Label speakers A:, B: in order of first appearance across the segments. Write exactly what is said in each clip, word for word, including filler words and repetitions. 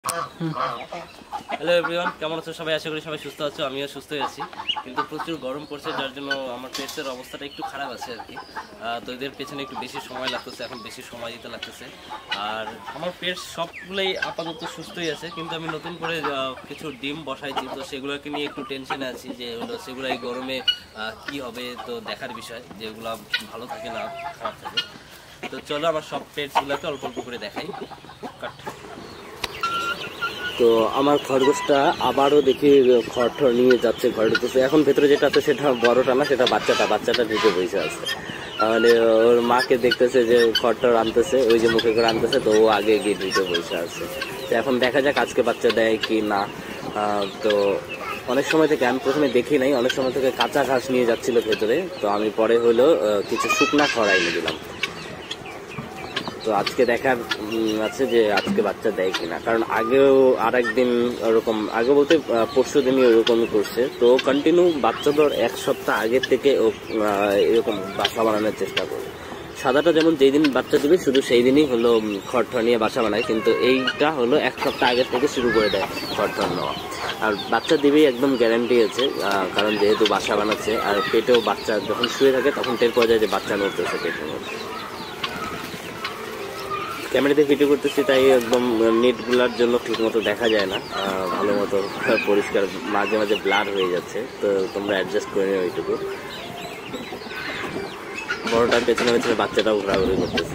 A: Hello everyone, কেমন আছো সবাই? আশা করি সবাই সুস্থ আছো, আমিও সুস্থই আছি। কিন্তু প্রচুর গরম পড়ছে, যার জন্য আমার পেটসের অবস্থাটা একটু খারাপ আছে আর কি। তো এদের পেছনে একটু বেশি সময় লাগতেছে, এখন বেশি সময় দিতে লাগতেছে। আর আমার পেট সবগুলোই আপাতত সুস্থই আছে, কিন্তু আমি নতুন করে কিছু ডিম বসাইছি, তো সেগুলোকে নিয়ে একটু টেনশনে আছি যে হলো সেগুলো এই গরমে কি হবে, তো দেখার বিষয় যে এগুলো ভালো থাকে না খারাপ থাকে। তো চলো আমার সব পেটসগুলোকে অল্প অল্প করে দেখাই। কাট। তো আমার খরগোশটা আবারও দেখি খড় ঠড় নিয়ে যাচ্ছে, ঘরে ঢুকতেছে। এখন ভেতরে যেটা আছে সেটা বড়টা না, সেটা বাচ্চাটা বাচ্চাটা ঢুকে বসে আছে। মানে ওর মাকে দেখতেছে যে খড় ঠড় আনতেছে, ওই যে মুখে করে আনতেছে, তো ও আগে গিয়ে ঢুকে বসে আছে। তো এখন দেখা যাক আজকে বাচ্চা দেয় কি না। তো অনেক সময় থেকে আমি প্রথমে দেখি নাই, অনেক সময় থেকে কাঁচা ঘাস নিয়ে যাচ্ছিল ভেতরে, তো আমি পরে হলো কিছু শুকনা খড় এনে দিলাম। তো আজকে দেখার আছে যে আজকে বাচ্চা দেয় কিনা, কারণ আগেও আর একদিন ওরকম, আগে বলতে পরশু দিনই ওরকমই করছে। তো কন্টিনিউ বাচ্চা ধর এক সপ্তাহ আগের থেকে ও এরকম বাসা বানানোর চেষ্টা করে। সাদাটা যেমন যেই দিন বাচ্চা দিবে শুধু সেই দিনই হলো খড় নিয়ে বাসা বানায়, কিন্তু এইটা হলো এক সপ্তাহ আগের থেকে শুরু করে দেয় খড় নেওয়া। আর বাচ্চা দিবেই একদম গ্যারান্টি আছে, কারণ যেহেতু বাসা বানাচ্ছে। আর পেটেও বাচ্চা যখন শুয়ে থাকে তখন টের পাওয়া যায় যে বাচ্চা নড়তেছে পেটের মধ্যে। ক্যামেরাতে ভিডিও করতেছি তাই একদম নেটগুলার জন্য ঠিক মতো দেখা যায় না ভালো মতো পরিষ্কার, মাঝে মাঝে ব্লার হয়ে যাচ্ছে, তো তোমরা অ্যাডজাস্ট করে নিও এইটুকু। বড়টার পেছনে পেছনে বাচ্চাটাও ঘোরাঘুরি করতেছে।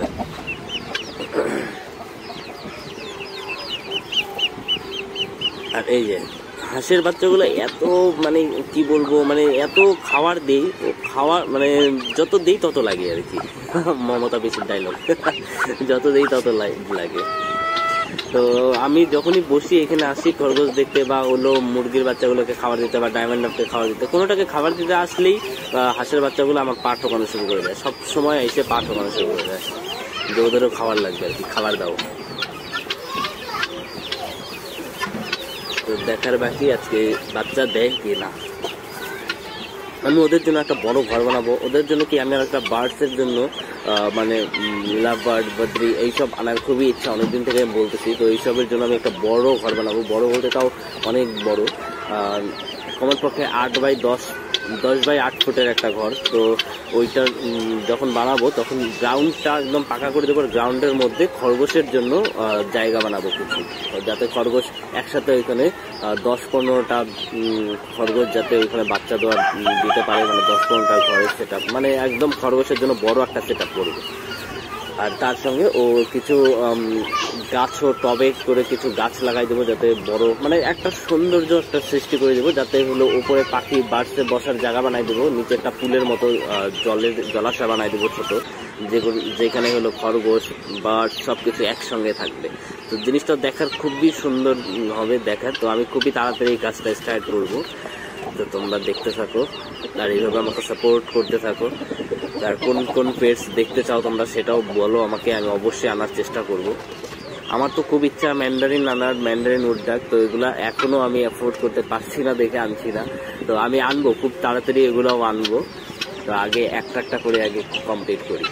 A: আর এই যে হাঁসের বাচ্চাগুলো এত মানে কি বলবো, মানে এত খাবার দেই, খাওয়ার মানে যত দেই তত লাগে আর কি। মমতা পিসির ডায়লগ, যত দেই তত লাগে। তো আমি যখনই বসি এখানে আসি খরগোশ দেখতে বা হলো মুরগির বাচ্চাগুলোকে খাবার দিতে বা ডায়মন্ড ডাবকে খাবার দিতে, কোনোটাকে খাবার দিতে আসলেই হাঁসের বাচ্চাগুলো আমার পা ঠোকানো শুরু করে দেয়। সব সময় এসে পা ঠোকানো শুরু করে দেয় যে ওদেরও খাবার লাগবে আর কি, খাবার দাও। তো দেখার বাকি আজকে বাচ্চা দেয় কি না। আমি ওদের জন্য একটা বড় ঘর বানাবো। ওদের জন্য কি আমি একটা বার্ডসের জন্য মানে লাভ বার্ড বদ্রি এইসব আনার খুবই ইচ্ছা, অনেকদিন থেকে আমি বলতেছি। তো এইসবের জন্য আমি একটা বড় ঘর বানাবো, বড় বলতে তাও অনেক বড়, কমের পক্ষে আট বাই দশ দশ বাই আট ফুটের একটা ঘর। তো ওইটা যখন বানাবো তখন গ্রাউন্ডটা একদম পাকা করে দেবো, গ্রাউন্ডের মধ্যে খরগোশের জন্য জায়গা বানাবো কিছু, যাতে খরগোশ একসাথে ওইখানে দশ পনেরোটা খরগোশ যাতে ওইখানে বাচ্চা দেওয়া দিতে পারে, মানে দশ পনেরোটা ঘরের সেট আপ, মানে একদম খরগোশের জন্য বড় একটা সেট আপ করবো। আর তার সঙ্গে ও কিছু গাছও টবে করে কিছু গাছ লাগাই দেবো, যাতে বড় মানে একটা সৌন্দর্য একটা সৃষ্টি করে দেবো, যাতে হলো উপরে পাখি বার্ডসে বসার জায়গা বানাই দেবো, নিচে একটা পুলের মতো জলের জলাশয় বানাই দেবো ছোট, যেগুলো যেখানে হলো খরগোশ বার্ড সব কিছু একসঙ্গে থাকবে। তো জিনিসটা দেখার খুবই সুন্দর হবে দেখার। তো আমি খুবই তাড়াতাড়ি এই কাজটা স্টার্ট করবো, তো তোমরা দেখতে থাকো আর এইভাবে আমাকে সাপোর্ট করতে থাকো। আর কোন কোন পেটস দেখতে চাও তোমরা সেটাও বলো আমাকে, আমি অবশ্যই আনার চেষ্টা করব। আমার তো খুব ইচ্ছা ম্যান্ডারিন আনার, ম্যান্ডারিন উডডাক, তো এগুলা এখনো আমি অ্যাফোর্ড করতে পারছি না দেখে আনছি না। তো আমি আনবো খুব তাড়াতাড়ি, এগুলোও আনবো। তো আগে একটা একটা করে আগে কমপ্লিট করি।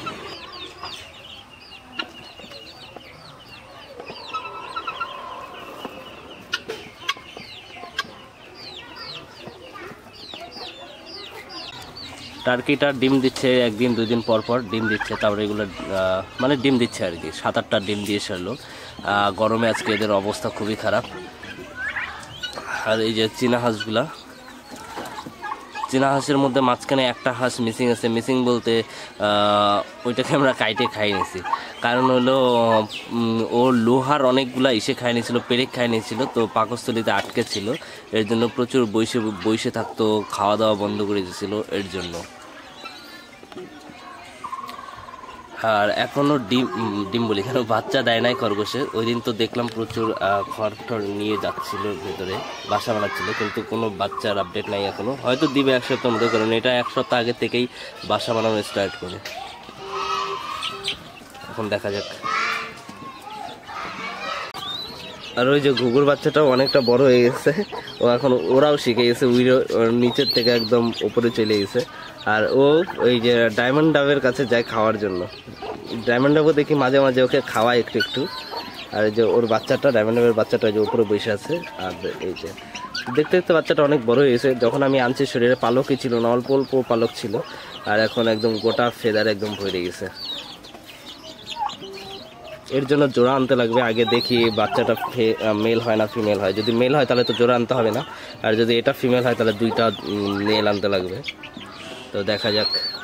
A: টার্কিটার ডিম দিচ্ছে একদিন দুই দিন পর পর ডিম দিচ্ছে, তারপরে এগুলো মানে ডিম দিচ্ছে আর কি, সাত আটটা ডিম দিয়ে সারলো। গরমে আজকে এদের অবস্থা খুবই খারাপ। আর এই যে চীনা হাঁসগুলা, চীনা হাঁসের মধ্যে মাঝখানে একটা হাঁস মিসিং আছে। মিসিং বলতে ওইটাকে আমরা কাইটে খাই নিয়েছি, কারণ হলো ও লোহার অনেকগুলা ইসে খাই নিয়েছিল, পেরেক খাই নিয়েছিল, তো পাকস্থলিতে আটকে ছিল, এর জন্য প্রচুর বসে বসে থাকতো, খাওয়া দাওয়া বন্ধ করে দিয়েছিল এর জন্য। আর এখনও ডিম ডিম বলি কেন বাচ্চা দেয় নাই খরগোশে। ওই দিন তো দেখলাম প্রচুর খড় ঠড় নিয়ে যাচ্ছিল ভেতরে, বাসা বানাচ্ছিল, কিন্তু কোনো বাচ্চার আপডেট নাই এখনও। হয়তো দিবে এক সপ্তাহ মধ্যে, কারণ এটা এক সপ্তাহ আগে থেকেই বাসা বানানো স্টার্ট করে। এখন দেখা যাক। আর ওই যে ঘুঘুর বাচ্চাটাও অনেকটা বড় হয়ে গেছে, ও এখন ওরাও শিখে গেছে, উইরো নিচের থেকে একদম উপরে চলে গেছে। আর ও ওই যে ডায়মন্ড ডাবের কাছে যায় খাওয়ার জন্য। ডায়মন্ড ডাবও দেখি মাঝে মাঝে ওকে খাওয়ায় একটু একটু, আর এই যে ওর বাচ্চাটা ডায়মন্ডের বাচ্চাটা যে উপরে বসে আছে। আর এই যে দেখতে দেখতে বাচ্চাটা অনেক বড় হয়ে গেছে। যখন আমি আনছি শরীরে পালকই ছিল না, অল্প অল্প পালক ছিল, আর এখন একদম গোটা ফেদার একদম ভরে গেছে। এর জন্য জোড়া আনতে লাগবে। আগে দেখি বাচ্চাটা মেল হয় না ফিমেল হয়। যদি মেল হয় তাহলে তো জোড়া আনতে হবে না, আর যদি এটা ফিমেল হয় তাহলে দুইটা মেল আনতে লাগবে। তো দেখা যাক।